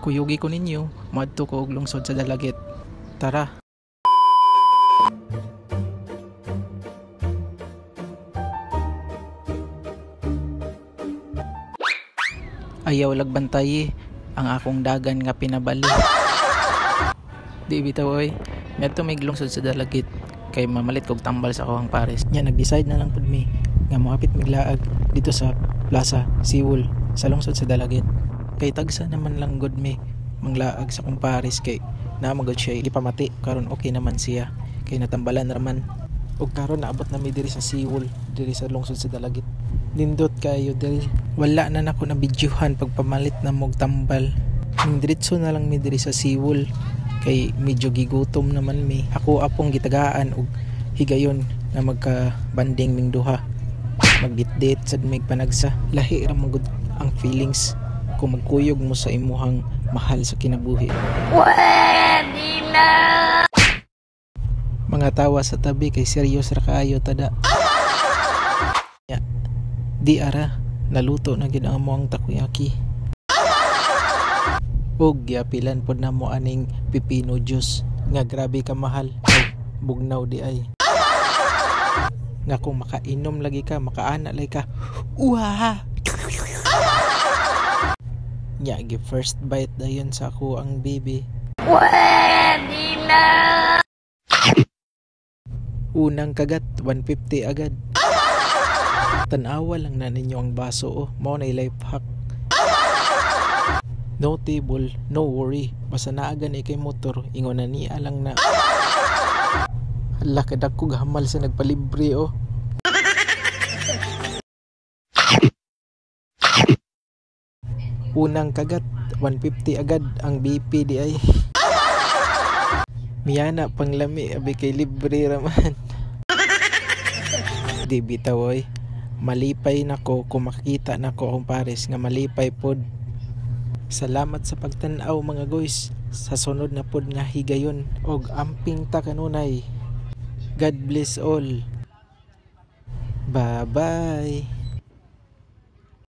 Kuyugi ko ninyo, madto ko og lungsod sa Dalagit. Tara. Ayaw lagbantay ang akong dagan nga pinabali. Di bitaw oy, ngadto may lungsod sa Dalagit kay mamalit kog tambal sa akong pares. Nya nag-decide na lang pud mi nga moapit miglaag dito sa Plaza Siwol sa lungsod sa Dalagit. Kay tagsa naman lang good me manglaag sa akong pares kay namagod siya gipamati karon okay naman siya kay natambalan raman. Ug karon naabot na mi diri sa Siwol, diri sa lungsod sa Dalagit. Nindot kayo diri. Wala na nako na bidyuhan pagpamalit na mog tambal. Ning diretso na lang mi diri sa Siwol kay medyo gigutom naman mi. Ako apong gitagaan og higayon na magka-banding ming duha. Magdit-date sad mig panagsa. Lahi ra magud ang feelings kung magkuyog mo sa imuhang mahal sa kinabuhi. Pwede na! Mga tawa sa tabi kay serious ra kaayo tada. Di ara, naluto na gid ang among takoyaki. Og giapilan pod na mo aning pipino juice nga grabe ka mahal. Bugnaw di ay. Nga kung makainom lagi ka, makaana lagi ka. Uha! Nya gi first bite dayon sa ako ang baby. Pwede na! Unang kagat 150 agad. Tanawa lang na ninyo ang baso oh. Mao na life hack. No table, no worry. Basta naagan kay motor, ingon na niya lang na. Hala kadak ko gahamal sa nagpalibre oh. Unang kagat 150 agad ang BP di ay. Miyana pang lami abi kay libre raman. Di bitaw oy. Malipay nako kung makikita nako akong pares nga malipay pod. Salamat sa pagtan-aw mga guys. Sa sunod na pod nga higayon og amping ta kanunay. God bless all. Bye bye.